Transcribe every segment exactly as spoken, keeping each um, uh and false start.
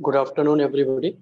Good afternoon, everybody.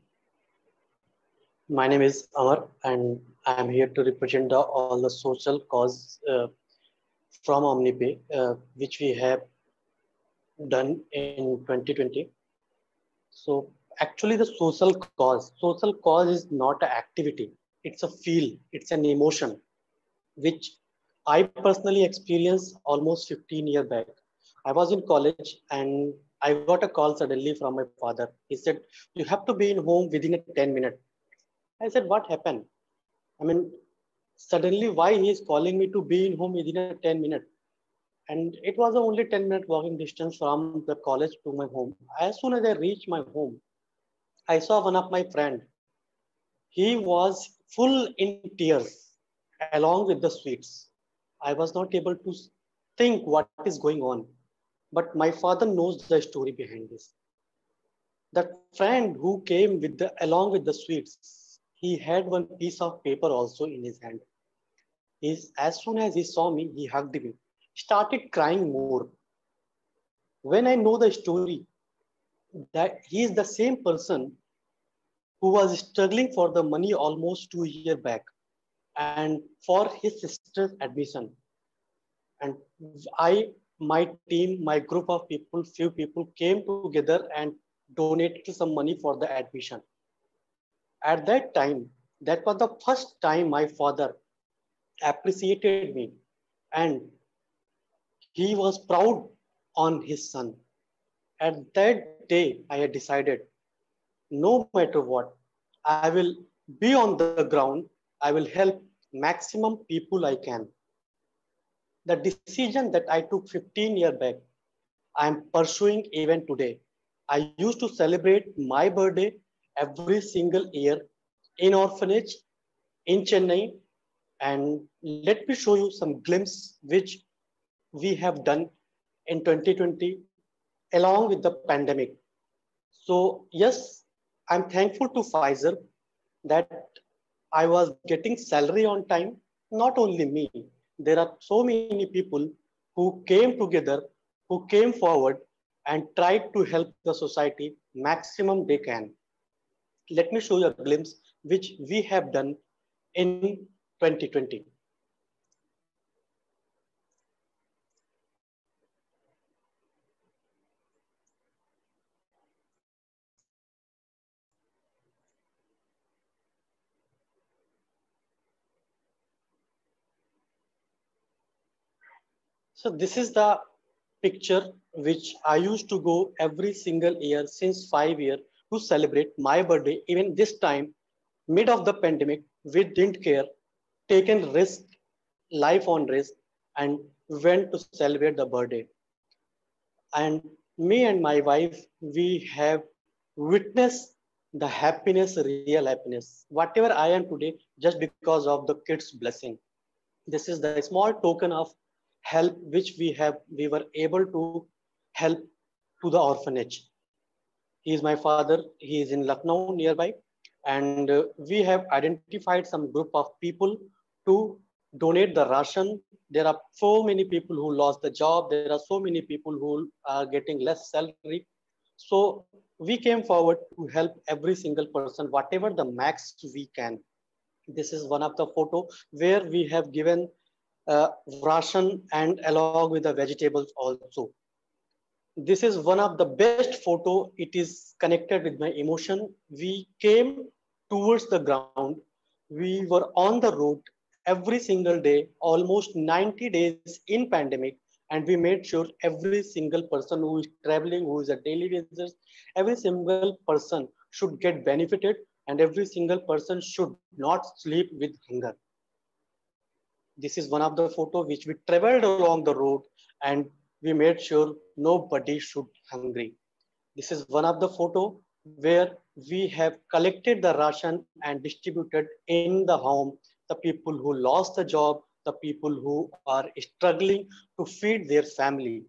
My name is Amar, and I am here to represent the, all the social cause uh, from OmniPay, uh, which we have done in twenty twenty. So, actually, the social cause, social cause is not an activity; it's a feel, it's an emotion, which I personally experienced almost fifteen years back. I was in college and I got a call suddenly from my father. He said, "You have to be in home within a ten minutes." I said, "What happened?" I mean, suddenly why he is calling me to be in home within a ten minutes? And it was only ten minute walking distance from the college to my home. As soon as I reached my home, I saw one of my friend. He was full in tears along with the sweets. I was not able to think what is going on. But my father knows the story behind this. The friend who came with the along with the sweets, he had one piece of paper also in his hand. He's, as soon as he saw me, he hugged me, started crying more. When I know the story, that he is the same person who was struggling for the money almost two years back and for his sister's admission. And I, my team, my group of people, few people came together and donated some money for the admission. At that time, that was the first time my father appreciated me and he was proud on his son. At that day, I had decided no matter what, I will be on the ground, I will help maximum people I can. The decision that I took fifteen years back, I am pursuing even today. I used to celebrate my birthday every single year in orphanage in Chennai. And let me show you some glimpse which we have done in twenty twenty along with the pandemic. So yes, I'm thankful to Pfizer that I was getting salary on time. Not only me, there are so many people who came together, who came forward and tried to help the society maximum they can. Let me show you a glimpse which we have done in twenty twenty. So this is the picture which I used to go every single year since five years to celebrate my birthday. Even this time, mid of the pandemic, we didn't care, taken risk, life on risk, and went to celebrate the birthday. And me and my wife, we have witnessed the happiness, real happiness. Whatever I am today, just because of the kids' blessing. This is the small token of help which we have we were able to help to the orphanage. He is my father. He is in Lucknow nearby, and uh, we have identified some group of people to donate the ration. There are so many people who lost the job. There are so many people who are getting less salary. So we came forward to help every single person, whatever the max we can. This is one of the photo where we have given uh, ration and along with the vegetables also. This is one of the best photo. It is connected with my emotion. We came towards the ground. We were on the road every single day, almost ninety days in pandemic. And we made sure every single person who is traveling, who is a daily visitor, every single person should get benefited and every single person should not sleep with hunger. This is one of the photo which we traveled along the road and we made sure nobody should hungry. This is one of the photo where we have collected the ration and distributed in the home, the people who lost the job, the people who are struggling to feed their family.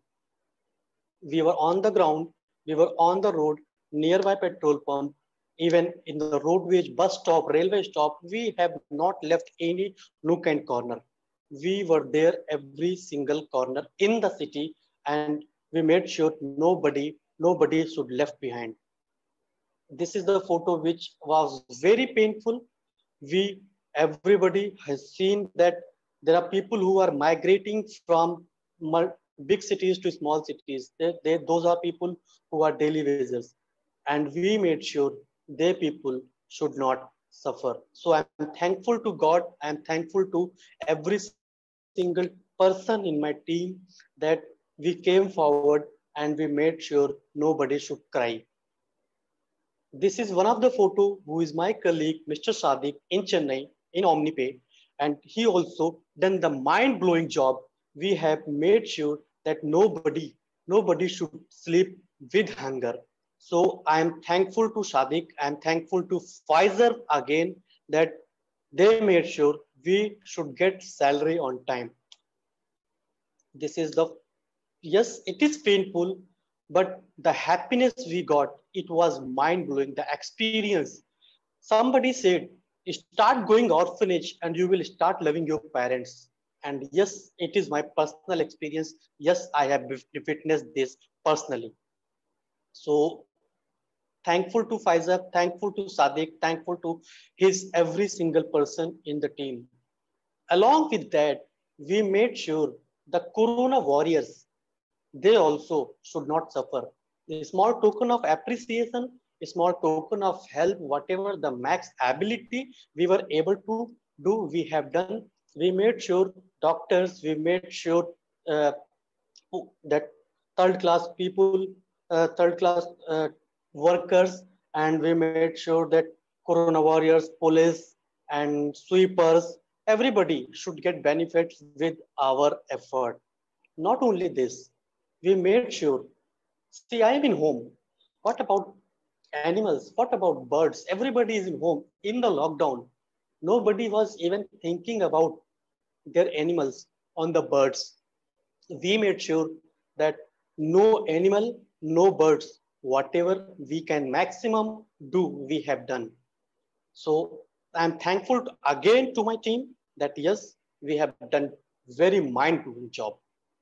We were on the ground, we were on the road, nearby petrol pump, even in the roadways, bus stop, railway stop, we have not left any nook and corner. We were there every single corner in the city and we made sure nobody, nobody should left behind. This is the photo which was very painful. We, everybody has seen that there are people who are migrating from big cities to small cities. They, they, those are people who are daily visitors. And we made sure they people should not suffer. So I'm thankful to God. I'm thankful to every single person in my team that we came forward and we made sure nobody should cry. This is one of the photo who is my colleague, Mister Sadiq in Chennai in OmniPay, and he also done the mind-blowing job. We have made sure that nobody, nobody should sleep with hunger. So I am thankful to Sadiq. I am thankful to Pfizer again that they made sure we should get salary on time. This is the, yes, it is painful, but the happiness we got, it was mind blowing. The experience. Somebody said, start going orphanage and you will start loving your parents. And yes, it is my personal experience. Yes, I have witnessed this personally. So thankful to Faizab, thankful to Sadiq, thankful to his every single person in the team. Along with that, we made sure the Corona warriors, they also should not suffer. A small token of appreciation, a small token of help, whatever the max ability we were able to do, we have done. We made sure doctors, we made sure uh, that third class people, uh, third class uh, workers, and we made sure that Corona warriors, police, and sweepers, everybody should get benefits with our effort. Not only this, we made sure. See, I am in home. What about animals? What about birds? Everybody is in home in the lockdown. Nobody was even thinking about their animals on the birds. We made sure that no animal, no birds, whatever we can maximum do, we have done. So I'm thankful to, again to my team that yes, we have done very mind-blowing job.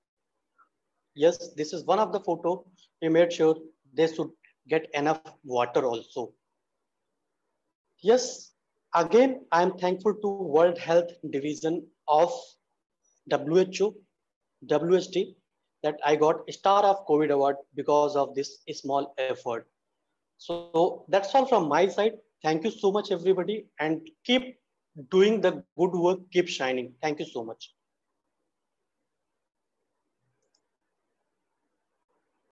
Yes, this is one of the photo. We made sure they should get enough water also. Yes, again, I am thankful to World Health Division of W H O, W H D, that I got Star of COVID Award because of this small effort. So that's all from my side. Thank you so much, everybody, and keep doing the good work, keep shining. Thank you so much.